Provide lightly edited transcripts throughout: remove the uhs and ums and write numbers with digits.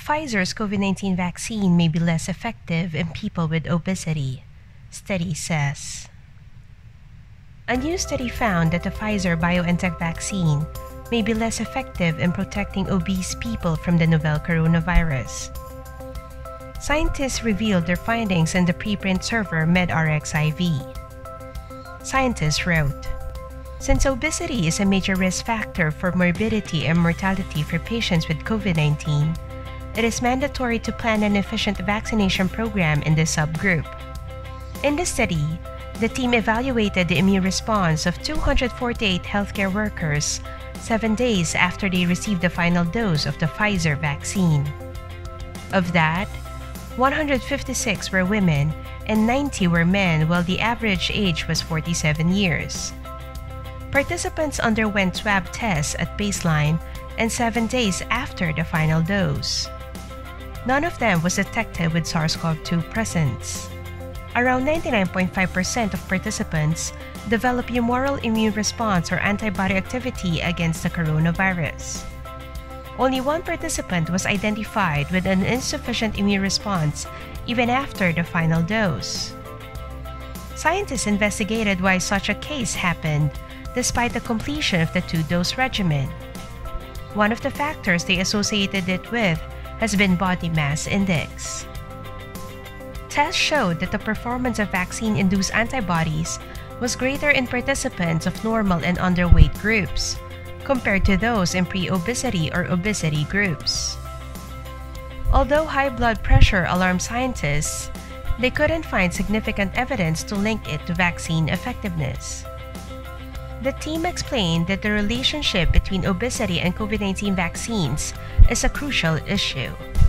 Pfizer's COVID-19 vaccine may be less effective in people with obesity, study says. A new study found that the Pfizer-BioNTech vaccine may be less effective in protecting obese people from the novel coronavirus. Scientists revealed their findings in the preprint server medRxiv. Scientists wrote, "Since obesity is a major risk factor for morbidity and mortality for patients with COVID-19, it is mandatory to plan an efficient vaccination program in this subgroup." In the study, the team evaluated the immune response of 248 healthcare workers 7 days after they received the final dose of the Pfizer vaccine. Of that, 156 were women and 90 were men, while the average age was 47 years. Participants underwent swab tests at baseline and 7 days after the final dose. None of them was detected with SARS-CoV-2 presence. Around 99.5% of participants developed humoral immune response or antibody activity against the coronavirus. Only one participant was identified with an insufficient immune response even after the final dose. Scientists investigated why such a case happened despite the completion of the 2-dose regimen. One of the factors they associated it with has been body mass index. Tests showed that the performance of vaccine-induced antibodies was greater in participants of normal and underweight groups, compared to those in pre-obesity or obesity groups. Although high blood pressure alarmed scientists, they couldn't find significant evidence to link it to vaccine effectiveness. The team explained that the relationship between obesity and COVID-19 vaccines is a crucial issue.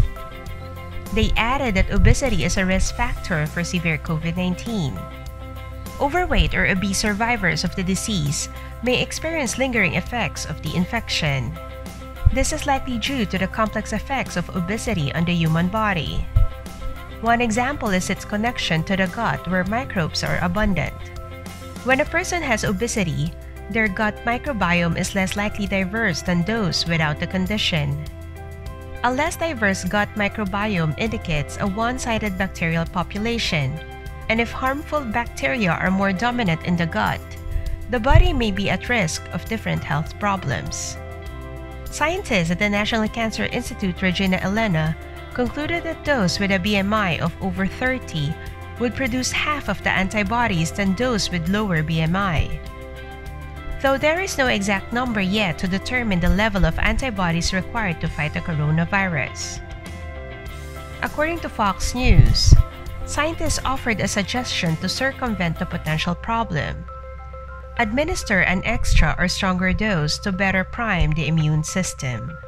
They added that obesity is a risk factor for severe COVID-19. Overweight or obese survivors of the disease may experience lingering effects of the infection. This is likely due to the complex effects of obesity on the human body. One example is its connection to the gut, where microbes are abundant. When a person has obesity, their gut microbiome is less likely diverse than those without the condition. A less diverse gut microbiome indicates a one-sided bacterial population, and if harmful bacteria are more dominant in the gut, the body may be at risk of different health problems. Scientists at the National Cancer Institute Regina Elena concluded that those with a BMI of over 30 would produce half of the antibodies than those with lower BMI. Though there is no exact number yet to determine the level of antibodies required to fight the coronavirus. According to Fox News, scientists offered a suggestion to circumvent the potential problem: administer an extra or stronger dose to better prime the immune system.